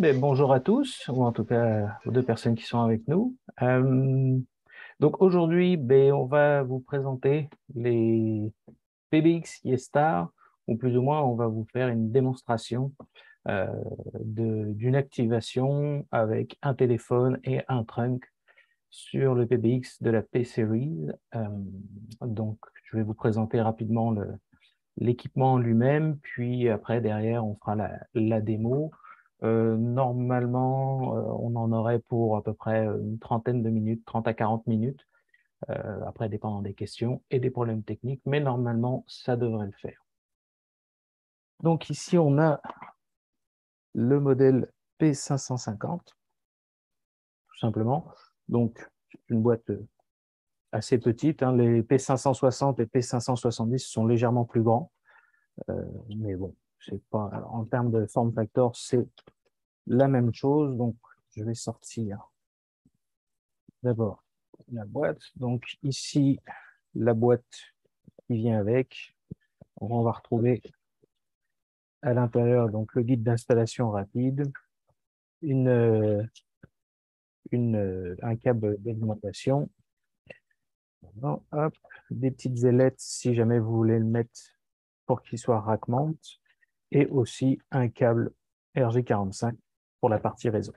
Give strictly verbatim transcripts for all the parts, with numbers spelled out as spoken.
Ben, bonjour à tous, ou en tout cas aux deux personnes qui sont avec nous. Euh, donc aujourd'hui, ben, on va vous présenter les P B X YesStar, ou plus ou moins on va vous faire une démonstration euh, de- d'une activation avec un téléphone et un trunk sur le P B X de la P-Series. Euh, donc je vais vous présenter rapidement le, l'équipement lui-même, puis après, derrière, on fera la, la démo. Euh, normalement, euh, on en aurait pour à peu près une trentaine de minutes, trente à quarante minutes, euh, après, dépendant des questions et des problèmes techniques, mais normalement, ça devrait le faire. Donc ici, on a le modèle P cinq cent cinquante, tout simplement. Donc, c'est une boîte assez petite, hein. Les P cinq cent soixante et P cinq cent soixante-dix sont légèrement plus grands, euh, mais bon, c'est pas, en termes de form factor, c'est la même chose. Donc, je vais sortir d'abord la boîte. Donc, ici, la boîte qui vient avec. On va retrouver à l'intérieur donc le guide d'installation rapide, une, euh, une, euh, un câble d'alimentation, bon, hop, des petites ailettes si jamais vous voulez le mettre pour qu'il soit rack mount, et aussi un câble R J quarante-cinq pour la partie réseau.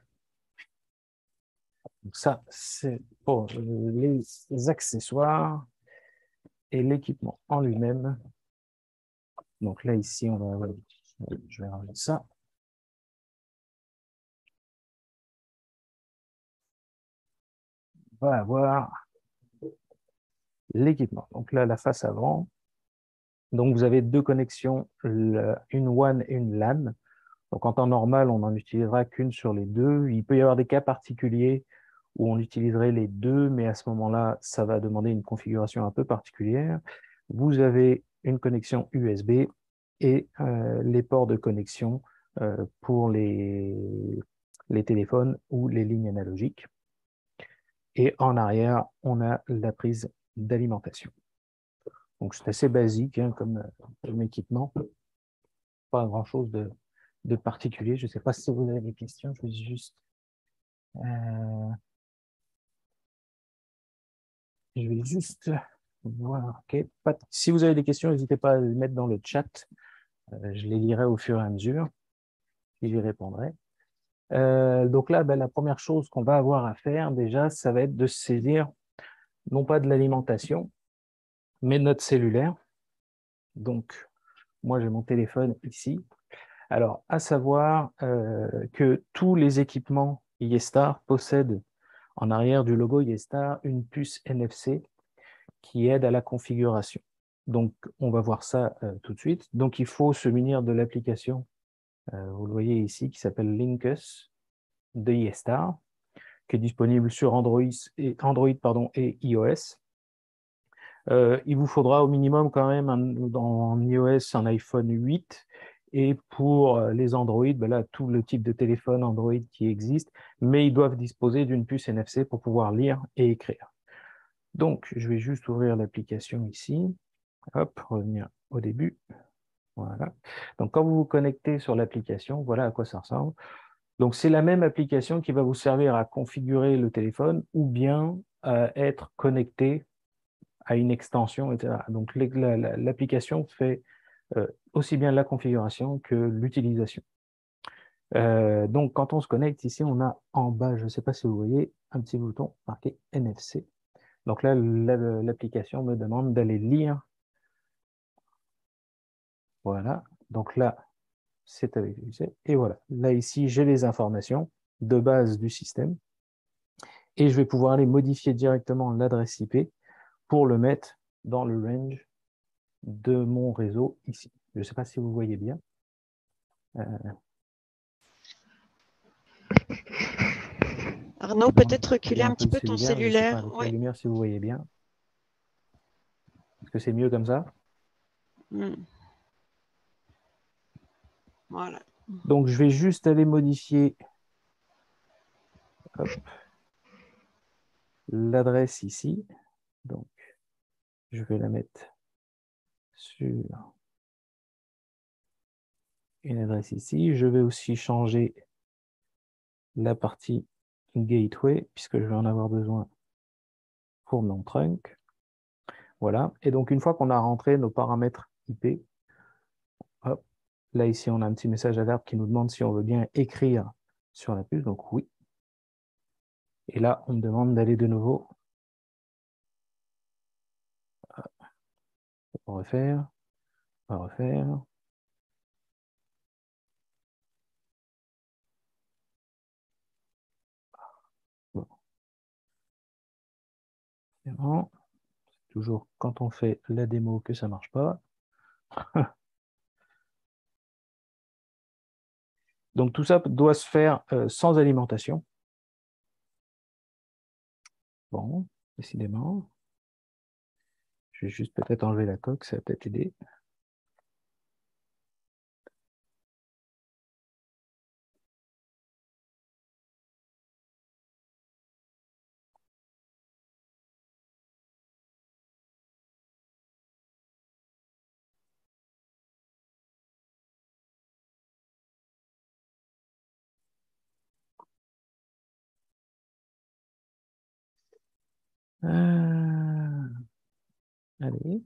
Donc ça, c'est pour les accessoires et l'équipement en lui-même. Donc là, ici, on va, voilà, je vais enlever ça. On va avoir l'équipement. Donc là, la face avant. Donc vous avez deux connexions, une WAN et une LAN. Donc en temps normal, on n'en utilisera qu'une sur les deux. Il peut y avoir des cas particuliers où on utiliserait les deux, mais à ce moment-là, ça va demander une configuration un peu particulière. Vous avez une connexion U S B et euh, les ports de connexion euh, pour les, les téléphones ou les lignes analogiques. Et en arrière, on a la prise d'alimentation. Donc c'est assez basique hein, comme, comme équipement, pas grand-chose de, de particulier. Je ne sais pas si vous avez des questions, je vais juste, euh, je vais juste voir. Okay. Pas, si vous avez des questions, n'hésitez pas à les mettre dans le chat. Euh, je les lirai au fur et à mesure et j'y répondrai. Euh, donc là, ben, la première chose qu'on va avoir à faire déjà, ça va être de se saisir non pas de l'alimentation, mais de notre cellulaire. Donc, moi, j'ai mon téléphone ici. Alors, à savoir euh, que tous les équipements YesStar possèdent en arrière du logo YesStar une puce N F C qui aide à la configuration. Donc, on va voir ça euh, tout de suite. Donc, il faut se munir de l'application, euh, vous le voyez ici, qui s'appelle Linkus de YesStar, qui est disponible sur Android et, Android, pardon, et iOS. Euh, il vous faudra au minimum quand même un, dans iOS un iPhone huit et pour euh, les Android, ben là, tout le type de téléphone Android qui existe, mais ils doivent disposer d'une puce N F C pour pouvoir lire et écrire. Donc, je vais juste ouvrir l'application ici. Hop, revenir au début. Voilà. Donc, quand vous vous connectez sur l'application, voilà à quoi ça ressemble. Donc, c'est la même application qui va vous servir à configurer le téléphone ou bien à être connecté à une extension, et cetera. Donc, l'application fait euh, aussi bien la configuration que l'utilisation. Euh, donc, quand on se connecte ici, on a en bas, je ne sais pas si vous voyez, un petit bouton marqué N F C. Donc là, l'application me demande d'aller lire. Voilà. Donc là, c'est avec U C. Et voilà. Là, ici, j'ai les informations de base du système. Et je vais pouvoir aller modifier directement l'adresse I P pour le mettre dans le range de mon réseau ici. Je ne sais pas si vous voyez bien. Euh, Arnaud, moi, peut-être j'ai reculer un un peu petit le peu ton cellulaire. Je ne sais pas cellulaire. avec la Oui. lumière si vous voyez bien. Est-ce que c'est mieux comme ça? Hmm. Voilà. Donc, je vais juste aller modifier l'adresse ici. Donc, je vais la mettre sur une adresse ici. Je vais aussi changer la partie gateway, puisque je vais en avoir besoin pour mon trunk. Voilà. Et donc, une fois qu'on a rentré nos paramètres I P, hop, là, ici, on a un petit message alerte qui nous demande si on veut bien écrire sur la puce. Donc, oui. Et là, on me demande d'aller de nouveau. On va refaire. On va refaire. Bon. C'est bon. Toujours quand on fait la démo que ça ne marche pas. Donc tout ça doit se faire euh, sans alimentation. Bon, décidément. Je vais juste peut-être enlever la coque, ça va peut-être aider. Euh... Allez.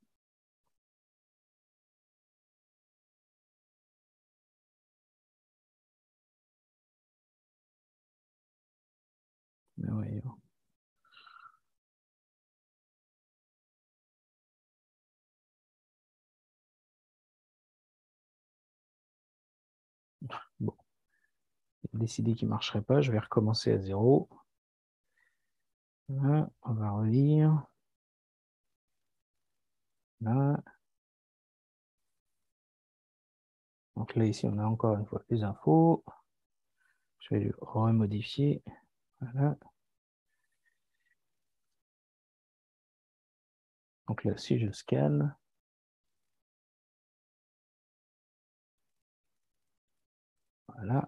Mais voyons. Bon. J'ai décidé qu'il ne marcherait pas, je vais recommencer à zéro. Là, on va relire. Là. Donc là, ici, on a encore une fois les infos. Je vais le remodifier. Voilà. Donc là, si je scanne, voilà.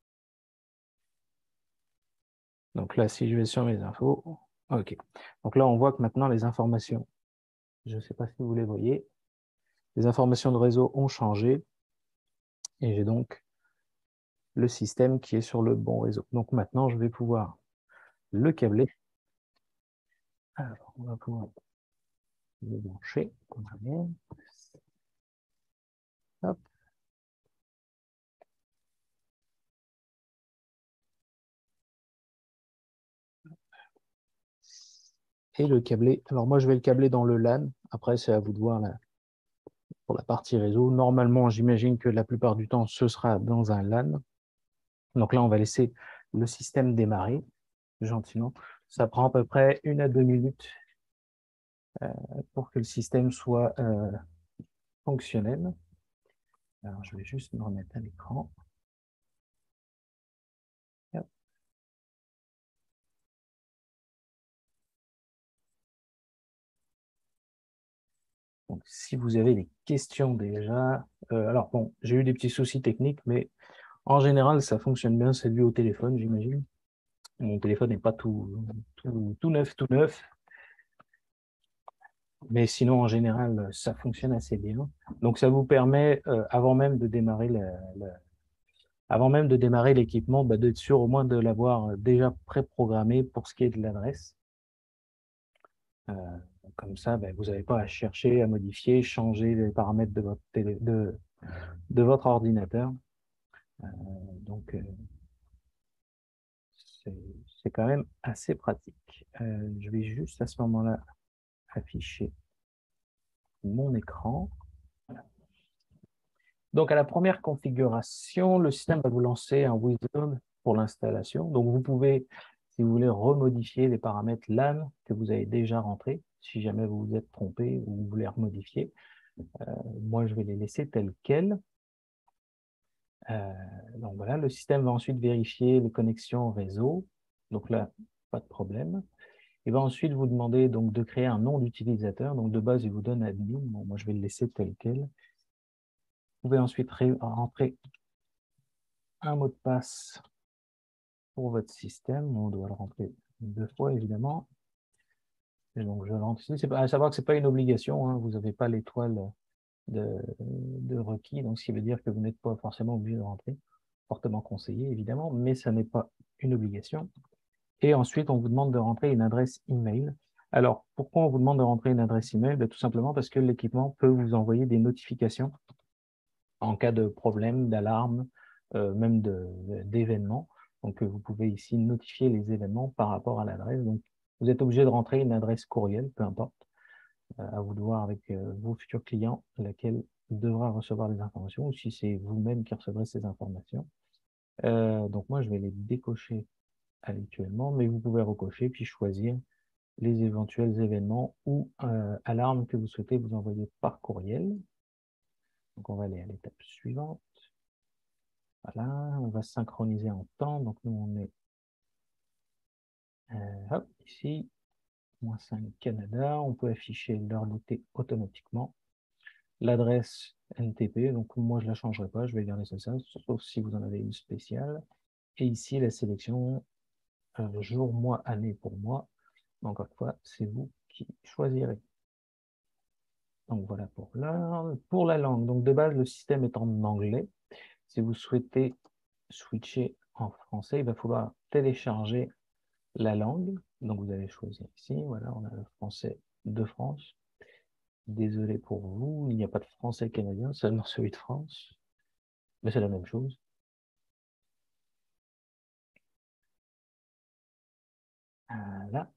Donc là, si je vais sur mes infos, ok. Donc là, on voit que maintenant, les informations, je ne sais pas si vous les voyez, les informations de réseau ont changé et j'ai donc le système qui est sur le bon réseau. Donc maintenant, je vais pouvoir le câbler. Alors, on va pouvoir le brancher. Hop. Et le câbler. Alors moi, je vais le câbler dans le LAN. Après, c'est à vous de voir là, pour la partie réseau. Normalement, j'imagine que la plupart du temps, ce sera dans un LAN. Donc là, on va laisser le système démarrer gentiment. Ça prend à peu près une à deux minutes euh, pour que le système soit euh, fonctionnel. Alors, je vais juste me remettre à l'écran. Donc, si vous avez des questions déjà, euh, alors bon, j'ai eu des petits soucis techniques, mais en général, ça fonctionne bien. C'est dû au téléphone, j'imagine. Mon téléphone n'est pas tout, tout, tout neuf, tout neuf. Mais sinon, en général, ça fonctionne assez bien. Donc, ça vous permet, euh, avant même de démarrer la, la- avant même de démarrer l'équipement, bah, d'être sûr au moins de l'avoir déjà préprogrammé pour ce qui est de l'adresse. Euh, comme ça, bah, vous n'avez pas à chercher, à modifier, changer les paramètres de votre, télé, de, de votre ordinateur. Euh, donc, euh, c'est quand même assez pratique. Euh, je vais juste à ce moment-là afficher mon écran. Donc, à la première configuration, le système va vous lancer un wizard pour l'installation. Donc, vous pouvez, si vous voulez, remodifier les paramètres LAN que vous avez déjà rentrés, si jamais vous vous êtes trompé ou vous voulez remodifier. Euh, moi, je vais les laisser tels quels. Euh, donc, voilà, le système va ensuite vérifier les connexions réseau. Donc là, pas de problème. Il va ensuite vous demander donc, de créer un nom d'utilisateur. Donc, de base, il vous donne admin. Bon, moi, je vais le laisser tel quel. Vous pouvez ensuite rentrer un mot de passe pour votre système. On doit le rentrer deux fois, évidemment. Et donc, je rentre ici. C'est à savoir que ce n'est pas une obligation. Hein. Vous n'avez pas l'étoile de, de requis. Donc, ce qui veut dire que vous n'êtes pas forcément obligé de rentrer. fortement conseillé, évidemment, mais ça n'est pas une obligation. Et ensuite, on vous demande de rentrer une adresse email. Alors, pourquoi on vous demande de rentrer une adresse email? Ben, tout simplement parce que l'équipement peut vous envoyer des notifications en cas de problème, d'alarme, euh, même d'événements. Donc, euh, vous pouvez ici notifier les événements par rapport à l'adresse. Donc, vous êtes obligé de rentrer une adresse courriel, peu importe, euh, à vous de voir avec euh, vos futurs clients, laquelle devra recevoir les informations, ou si c'est vous-même qui recevrez ces informations. Euh, donc, moi, je vais les décocher habituellement, mais vous pouvez recocher puis choisir les éventuels événements ou euh, alarmes que vous souhaitez vous envoyer par courriel. Donc, on va aller à l'étape suivante. Voilà, on va synchroniser en temps. Donc, nous, on est euh, hop, ici, moins cinq Canada. On peut afficher l'heure d'été automatiquement. L'adresse N T P, donc moi, je ne la changerai pas. Je vais garder ça, ça, sauf si vous en avez une spéciale. Et ici, la sélection euh, jour, mois, année pour moi. Encore une fois, c'est vous qui choisirez. Donc voilà pour l'heure. Pour la langue, donc de base, le système est en anglais. Si vous souhaitez switcher en français, il va falloir télécharger la langue. Donc vous allez choisir ici. Voilà, on a le français de France. Désolé pour vous, il n'y a pas de français canadien, seulement celui de France. Mais c'est la même chose. Voilà.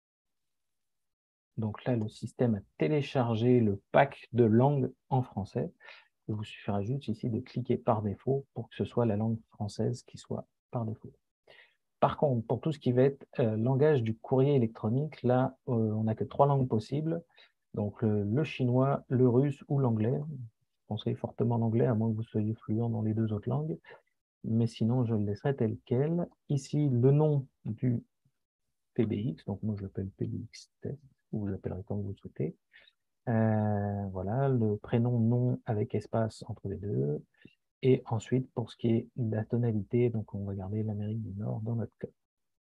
Donc là, le système a téléchargé le pack de langue en français. Il vous suffira juste ici de cliquer par défaut pour que ce soit la langue française qui soit par défaut. Par contre, pour tout ce qui va être euh, langage du courrier électronique, là, euh, on n'a que trois langues possibles. Donc le, le chinois, le russe ou l'anglais. Je conseille fortement l'anglais, à moins que vous soyez fluent dans les deux autres langues. Mais sinon, je le laisserai tel quel. Ici, le nom du P B X. Donc moi, je l'appelle P B X test, ou vous l'appellerez comme vous le souhaitez. Euh, voilà, le prénom, nom avec espace entre les deux. Et ensuite, pour ce qui est de la tonalité, donc on va garder l'Amérique du Nord dans notre cas.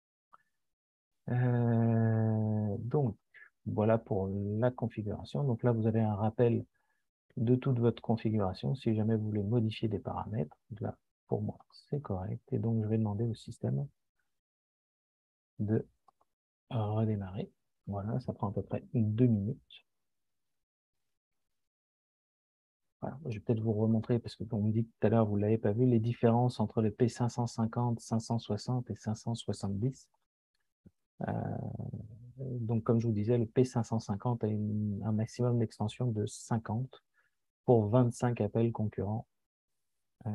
Euh, donc, voilà pour la configuration. Donc là, vous avez un rappel de toute votre configuration. Si jamais vous voulez modifier des paramètres, là, pour moi, c'est correct. Et donc, je vais demander au système de redémarrer. Voilà, ça prend à peu près deux minutes. Voilà, je vais peut-être vous remontrer, parce que on me dit que tout à l'heure, vous ne l'avez pas vu, les différences entre le P cinq cent cinquante, cinq cent soixante et cinq cent soixante-dix. Euh, donc, comme je vous disais, le P cinq cent cinquante a une, un maximum d'extension de cinquante pour vingt-cinq appels concurrents. Euh,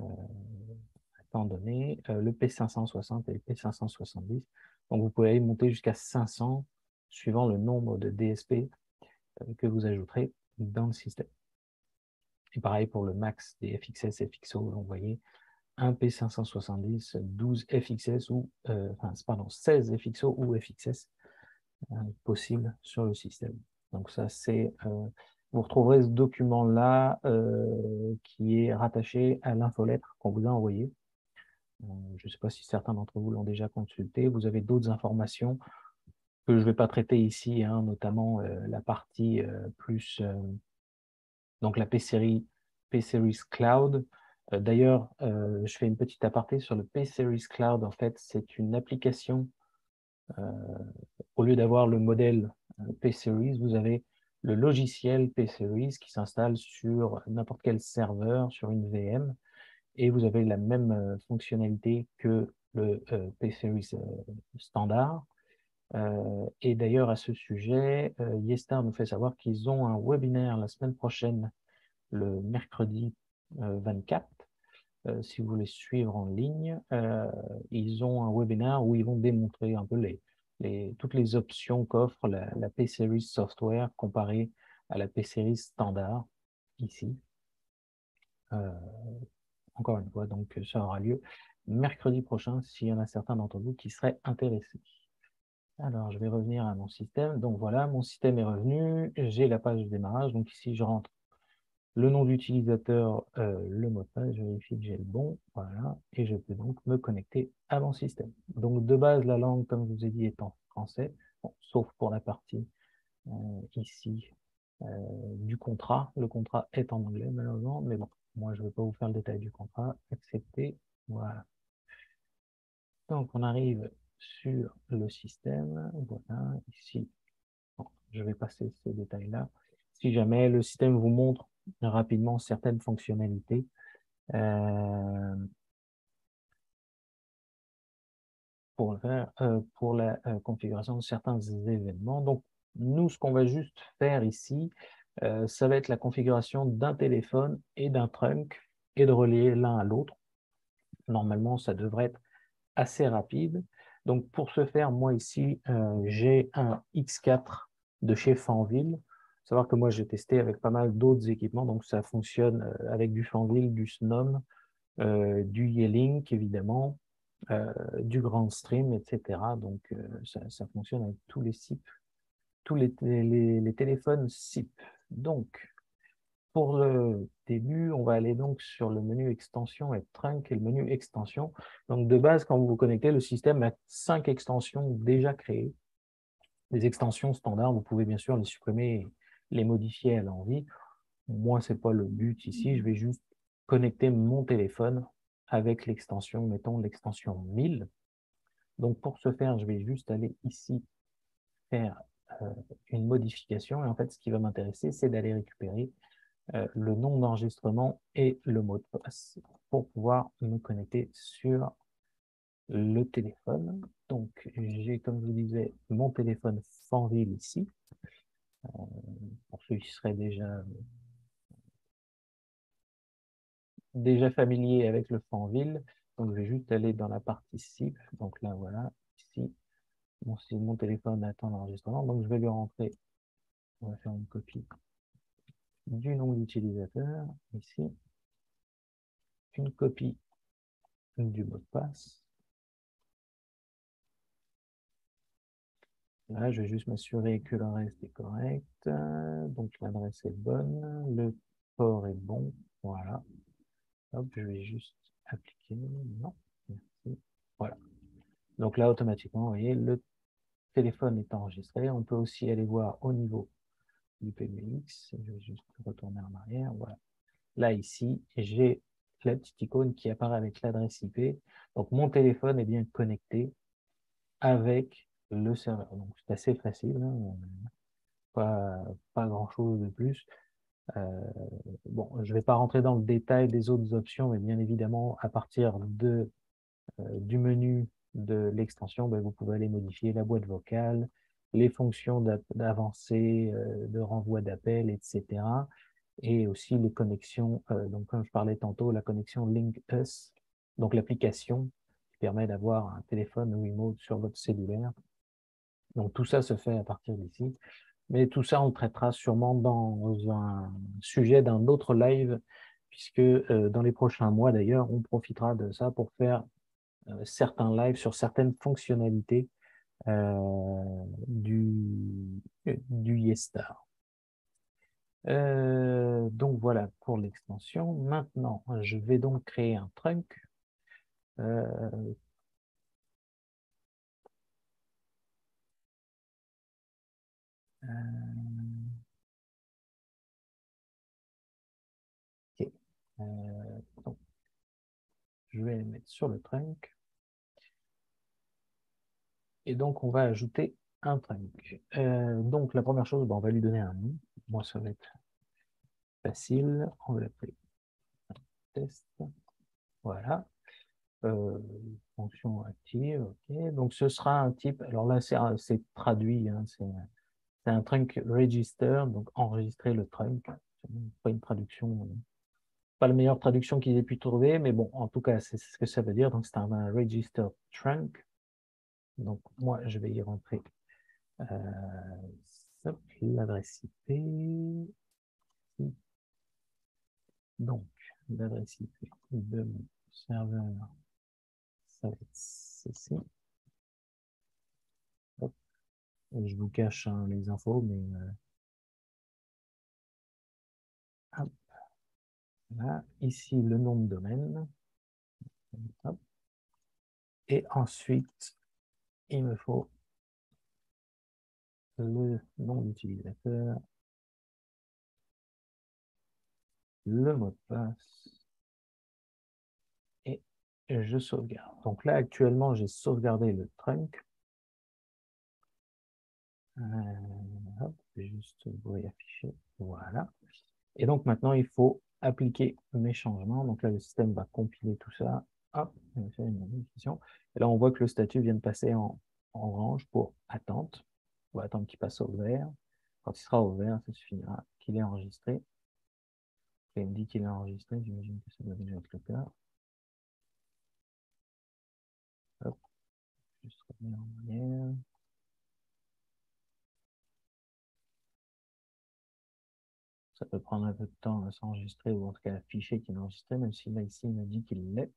étant donné, euh, le P cinq cent soixante et le P cinq cent soixante-dix. Donc, vous pouvez aller monter jusqu'à cinq cents suivant le nombre de D S P euh, que vous ajouterez dans le système. Et pareil pour le max des F X S, F X O, vous voyez, un P cinq cent soixante-dix, douze F X S ou, euh, enfin, pardon, seize F X O ou F X S euh, possible sur le système. Donc ça, c'est, euh, vous retrouverez ce document-là euh, qui est rattaché à l'infolettre qu'on vous a envoyée. Euh, je ne sais pas si certains d'entre vous l'ont déjà consulté. Vous avez d'autres informations que je ne vais pas traiter ici, hein, notamment euh, la partie euh, plus, euh, donc la P-Series, P-Series Cloud. Euh, D'ailleurs, euh, je fais une petite aparté sur le P-Series Cloud. En fait, c'est une application. Euh, au lieu d'avoir le modèle euh, P-Series, vous avez le logiciel P-Series qui s'installe sur n'importe quel serveur, sur une V M, et vous avez la même euh, fonctionnalité que le euh, P-Series euh, standard. Euh, et d'ailleurs, à ce sujet, euh, Yestar nous fait savoir qu'ils ont un webinaire la semaine prochaine, le mercredi euh, vingt-quatre. Euh, si vous voulez suivre en ligne, euh, ils ont un webinaire où ils vont démontrer un peu les, les, toutes les options qu'offre la, la P-Series Software comparée à la P-Series standard ici. Euh, encore une fois, donc ça aura lieu mercredi prochain s'il y en a certains d'entre vous qui seraient intéressés. Alors, je vais revenir à mon système. Donc voilà, mon système est revenu. J'ai la page de démarrage. Donc ici, je rentre le nom d'utilisateur, euh, le mot de passe, je vérifie que j'ai le bon, voilà, et je peux donc me connecter à mon système. Donc de base, la langue, comme je vous ai dit, est en français, bon, sauf pour la partie euh, ici euh, du contrat. Le contrat est en anglais, malheureusement, mais bon, moi je ne vais pas vous faire le détail du contrat. Accepter, Voilà. Donc, on arrive sur le système. Voilà, ici. Bon, je vais passer ces détails-là. Si jamais le système vous montre rapidement certaines fonctionnalités, euh, pour, le faire, euh, pour la euh, configuration de certains événements. Donc, nous, ce qu'on va juste faire ici, euh, ça va être la configuration d'un téléphone et d'un trunk et de relier l'un à l'autre. Normalement, ça devrait être assez rapide. Donc, pour ce faire, moi ici, euh, j'ai un X quatre de chez Fanville. Faut savoir que moi, j'ai testé avec pas mal d'autres équipements, donc ça fonctionne euh, avec du Fanville, du Snom, euh, du Yeelink, évidemment, euh, du Grandstream, et cetera. Donc, euh, ça, ça fonctionne avec tous les S I P, tous les, les, les téléphones S I P. Donc, pour le début, on va aller donc sur le menu extension et trunk et le menu extension. Donc, de base, quand vous vous connectez, le système a cinq extensions déjà créées. Les extensions standards, vous pouvez bien sûr les supprimer et les modifier à l'envie. Moi, ce n'est pas le but ici. Je vais juste connecter mon téléphone avec l'extension, mettons l'extension mille. Donc, pour ce faire, je vais juste aller ici faire euh, une modification. Et en fait, ce qui va m'intéresser, c'est d'aller récupérer euh, le nom d'enregistrement et le mot de passe pour pouvoir me connecter sur le téléphone. Donc, j'ai, comme je vous disais, mon téléphone Fanville ici. Euh, pour ceux qui seraient déjà, déjà familiers avec le Fanville. Donc, je vais juste aller dans la partie S I P. Donc là, voilà, ici, mon, mon téléphone attend l'enregistrement. Donc, je vais lui rentrer, on va faire une copie du nom d'utilisateur, ici, une copie du mot de passe. Là, je vais juste m'assurer que le reste est correct. Donc, l'adresse est bonne, le port est bon. Voilà. Hop, je vais juste appliquer. Non, merci. Voilà. Donc là, automatiquement, vous voyez, le téléphone est enregistré. On peut aussi aller voir au niveau du P B X. Je vais juste retourner en arrière. Voilà. Là, ici, j'ai la petite icône qui apparaît avec l'adresse I P. Donc, mon téléphone est bien connecté avec le serveur. Donc, c'est assez facile, hein. Pas, pas grand-chose de plus. Euh, bon, je ne vais pas rentrer dans le détail des autres options, mais bien évidemment, à partir de, euh, du menu de l'extension, ben, vous pouvez aller modifier la boîte vocale, les fonctions d'avancée, euh, de renvoi d'appels, et cetera. Et aussi les connexions, euh, donc comme je parlais tantôt, la connexion LinkUs, donc l'application qui permet d'avoir un téléphone remote sur votre cellulaire. Donc tout ça se fait à partir d'ici. Mais tout ça, on le traitera sûrement dans un sujet d'un autre live, puisque euh, dans les prochains mois, d'ailleurs, on profitera de ça pour faire euh, certains lives sur certaines fonctionnalités euh, du, du YesStar. Euh, donc voilà pour l'extension. Maintenant, je vais donc créer un trunk. Euh, euh, ok. Euh, donc, je vais les mettre sur le trunk. Et donc, on va ajouter un trunk. Euh, donc, la première chose, ben, on va lui donner un nom. Moi, ça va être facile. On va l'appeler test. Voilà. Euh, fonction active. Ok. Donc, ce sera un type. Alors là, c'est traduit. Hein, c'est un trunk register, donc enregistrer le trunk. Pas une traduction, pas la meilleure traduction qu'ils aient pu trouver, mais bon, en tout cas, c'est ce que ça veut dire. Donc, c'est un, un register trunk. Donc, moi, je vais y rentrer euh, l'adresse I P. Donc, l'adresse I P de mon serveur, ça va être ceci. Hop. Je vous cache hein, les infos, mais euh, hop. Là, ici, le nom de domaine. Hop. Et ensuite, il me faut le nom d'utilisateur, le mot de passe et et je sauvegarde. Donc là, actuellement, j'ai sauvegardé le trunk. Euh, hop, je vais juste vous afficher. Voilà. Et donc maintenant, il faut appliquer mes changements. Donc là, le système va compiler tout ça. Hop, on va faire une modification. Et là, on voit que le statut vient de passer en, en orange pour attente. On va attendre qu'il passe au vert. Quand il sera au vert, ça suffira qu'il est enregistré. Et il me dit qu'il est enregistré. J'imagine que ça doit déjà être le cas. Hop, juste revenir en arrière. Ça peut prendre un peu de temps à s'enregistrer, ou en tout cas à afficher qu'il est enregistré, même si là, ici, il me dit qu'il l'est.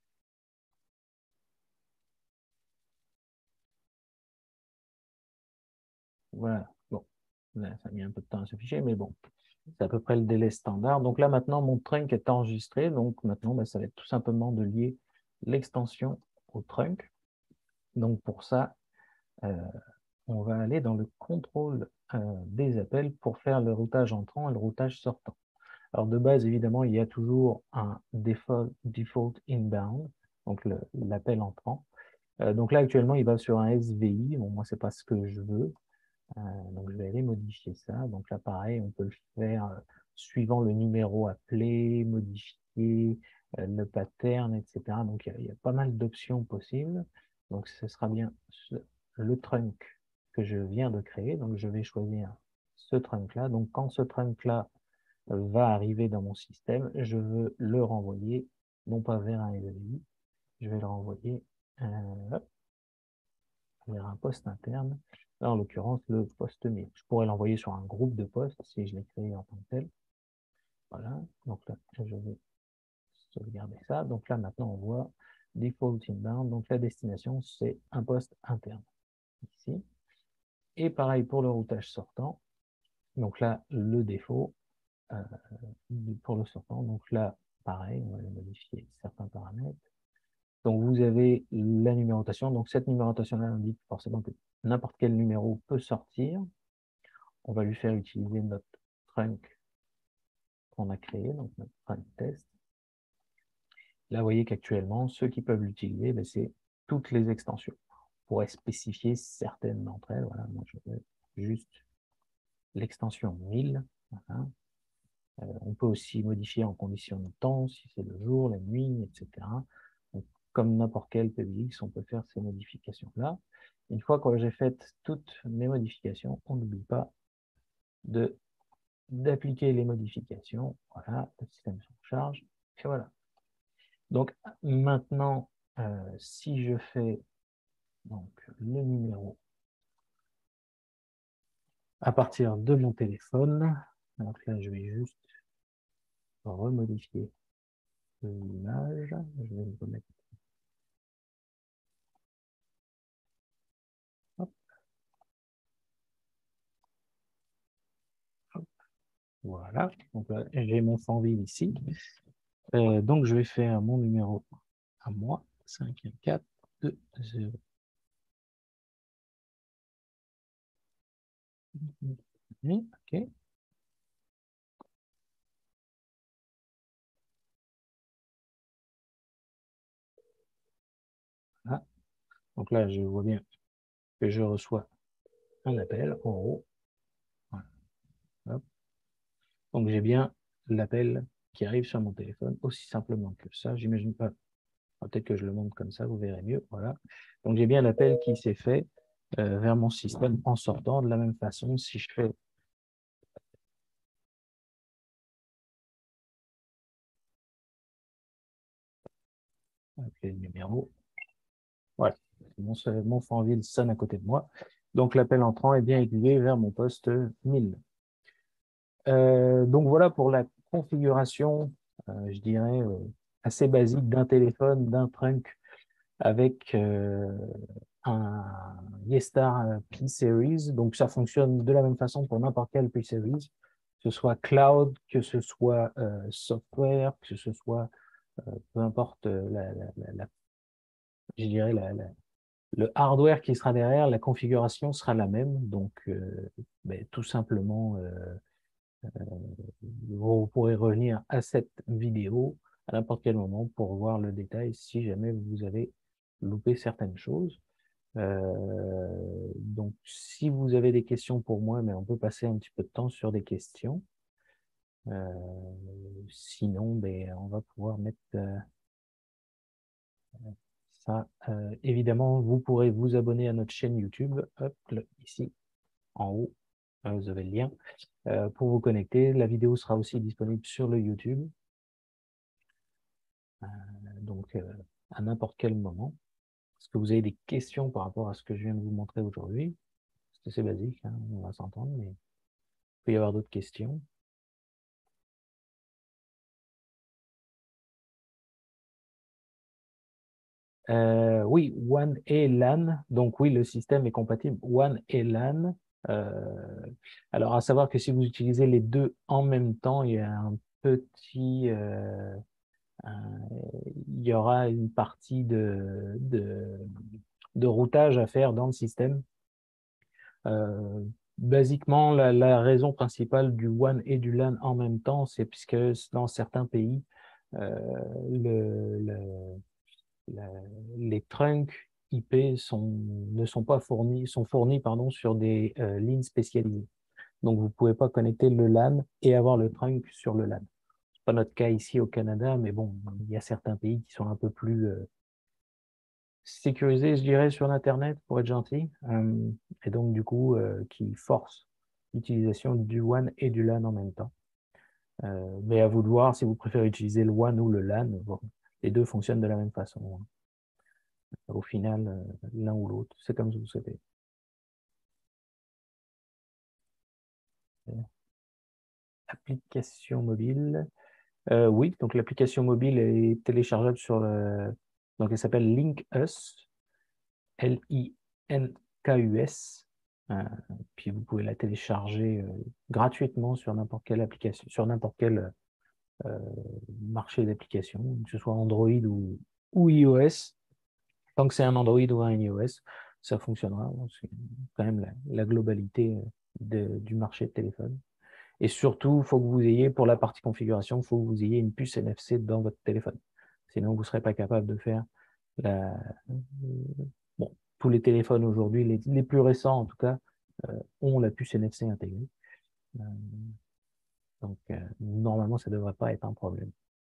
Voilà. Bon, là, ça a mis un peu de temps à s'afficher, mais bon, c'est à peu près le délai standard. Donc là, maintenant, mon trunk est enregistré. Donc maintenant, ben, ça va être tout simplement de lier l'extension au trunk. Donc pour ça, euh, on va aller dans le contrôle euh, des appels pour faire le routage entrant et le routage sortant. Alors de base, évidemment, il y a toujours un default, default inbound, donc l'appel entrant. Euh, donc là, actuellement, il va sur un S V I. Bon, moi, c'est pas ce que je veux. Euh, donc je vais aller modifier ça. Donc là, pareil, on peut le faire euh, suivant le numéro appelé, modifier euh, le pattern, et cetera. Donc il y, y, a pas mal d'options possibles. Donc ce sera bien ce, le trunk que je viens de créer. Donc je vais choisir ce trunk-là. Donc quand ce trunk-là va arriver dans mon système, je veux le renvoyer, non pas vers un S V I, je vais le renvoyer euh, vers un poste interne, là, en l'occurrence le poste mille. Je pourrais l'envoyer sur un groupe de postes si je l'ai créé en tant que tel. Voilà, donc là, je vais sauvegarder ça. Donc là, maintenant, on voit default inbound. Donc la destination, c'est un poste interne, ici. Et pareil pour le routage sortant. Donc là, le défaut euh, pour le sortant. Donc là, pareil, on va modifier certains paramètres. Donc, vous avez la numérotation. Donc, cette numérotation-là indique forcément que n'importe quel numéro peut sortir. On va lui faire utiliser notre trunk qu'on a créé, donc notre trunk test. Là, vous voyez qu'actuellement, ceux qui peuvent l'utiliser, ben, c'est toutes les extensions. On pourrait spécifier certaines d'entre elles. Voilà, moi, je veux juste l'extension mille. Voilà. Euh, on peut aussi modifier en condition de temps, si c'est le jour, la nuit, et cetera. Donc, comme n'importe quel P B X, on peut faire ces modifications-là. Une fois que j'ai fait toutes mes modifications, on n'oublie pas de d'appliquer les modifications. Voilà, le système se charge. Et voilà. Donc maintenant, euh, si je fais donc, le numéro à partir de mon téléphone, donc là je vais juste remodifier l'image. Je vais le remettre. Hop. Hop. Voilà, donc j'ai mon Fanville ici. Euh, donc je vais faire mon numéro à moi, cinq un quatre deux zéro. Ok. Voilà. Donc là, je vois bien que je reçois un appel en haut. Voilà. Hop. Donc j'ai bien l'appel qui arrive sur mon téléphone, aussi simplement que ça. J'imagine pas. Peut-être que je le montre comme ça, vous verrez mieux. Voilà. Donc j'ai bien l'appel qui s'est fait euh, vers mon système en sortant. De la même façon, si je fais appeler le numéro, voilà. Mon, mon Fanville sonne à côté de moi. Donc l'appel entrant est bien aiguillé vers mon poste mille. Euh, donc voilà pour la configuration, euh, je dirais, euh, assez basique d'un téléphone, d'un trunk avec euh, un Yeestar P-Series. Donc ça fonctionne de la même façon pour n'importe quel P-Series, que ce soit cloud, que ce soit euh, software, que ce soit, euh, peu importe euh, la, la, la, la, je dirais la, la, le hardware qui sera derrière, la configuration sera la même. Donc euh, ben, tout simplement, euh, vous pourrez revenir à cette vidéo à n'importe quel moment pour voir le détail si jamais vous avez loupé certaines choses. Euh, donc, si vous avez des questions pour moi, mais on peut passer un petit peu de temps sur des questions. Euh, sinon, ben, on va pouvoir mettre euh, ça. Euh, évidemment, vous pourrez vous abonner à notre chaîne YouTube. Hop, là, ici, en haut, euh, vous avez le lien euh, pour vous connecter. La vidéo sera aussi disponible sur le YouTube. Euh, donc, euh, à n'importe quel moment. Est-ce que vous avez des questions par rapport à ce que je viens de vous montrer aujourd'hui? C'est assez basique, hein, on va s'entendre, mais il peut y avoir d'autres questions. Euh, oui, WAN et LAN. Donc oui, le système est compatible WAN et LAN. Euh, alors, à savoir que si vous utilisez les deux en même temps, il y a un petit, euh, un- il y aura une partie de, de, de routage à faire dans le système. Euh, basiquement, la, la raison principale du WAN et du LAN en même temps, c'est puisque dans certains pays, euh, le, le- la- les trunks I P sont, ne sont pas fournis, sont fournis pardon, sur des euh, lignes spécialisées. Donc, vous ne pouvez pas connecter le LAN et avoir le trunk sur le LAN. Ce n'est pas notre cas ici au Canada, mais bon, il y a certains pays qui sont un peu plus euh, sécurisés, je dirais, sur l'Internet, pour être gentil, euh, et donc, du coup, euh, qui forcent l'utilisation du WAN et du LAN en même temps. Euh, mais à vous de voir si vous préférez utiliser le WAN ou le LAN. Bon, les deux fonctionnent de la même façon, hein. Au final, euh, l'un ou l'autre, c'est comme vous souhaitez. Application mobile. Euh, oui, donc l'application mobile est téléchargeable sur le... Donc elle s'appelle LinkUs, L I N K U S. Euh, puis vous pouvez la télécharger euh, gratuitement sur n'importe quelle application, sur n'importe quel euh, marché d'application, que ce soit Android ou, ou iOS. Tant que c'est un Android ou un iOS, ça fonctionnera. C'est quand même la, la globalité euh, de- du marché de téléphone. Et surtout, il faut que vous ayez, pour la partie configuration, il faut que vous ayez une puce N F C dans votre téléphone. Sinon, vous ne serez pas capable de faire la... Bon, tous les téléphones aujourd'hui, les, les plus récents en tout cas, euh, ont la puce N F C intégrée. Euh, donc, euh, normalement, ça ne devrait pas être un problème.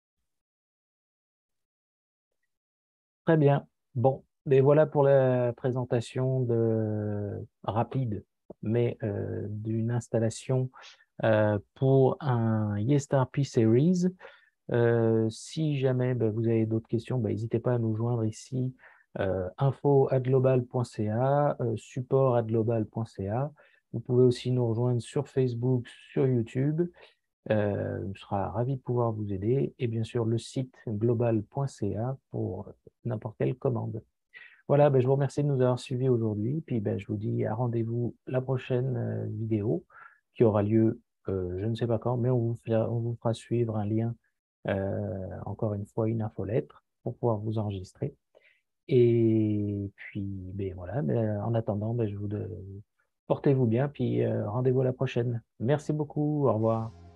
Très bien. Bon, et voilà pour la présentation de... rapide, mais euh, d'une installation euh, pour un Yeestar P-Series. Euh, si jamais ben, vous avez d'autres questions, ben, n'hésitez pas à nous joindre ici, euh, info arobase global point c a, euh, support arobase global point c a. Vous pouvez aussi nous rejoindre sur Facebook, sur YouTube. Euh, on sera ravi de pouvoir vous aider. Et bien sûr, le site global point c a pour n'importe quelle commande. Voilà, ben, je vous remercie de nous avoir suivis aujourd'hui. Puis ben, je vous dis à rendez-vous la prochaine euh, vidéo qui aura lieu, euh, je ne sais pas quand, mais on vous fera, on vous fera suivre un lien, euh, encore une fois, une infolettre pour pouvoir vous enregistrer. Et puis, ben, voilà, ben, en attendant, ben, je vous de... portez-vous bien, puis euh, rendez-vous à la prochaine. Merci beaucoup, au revoir.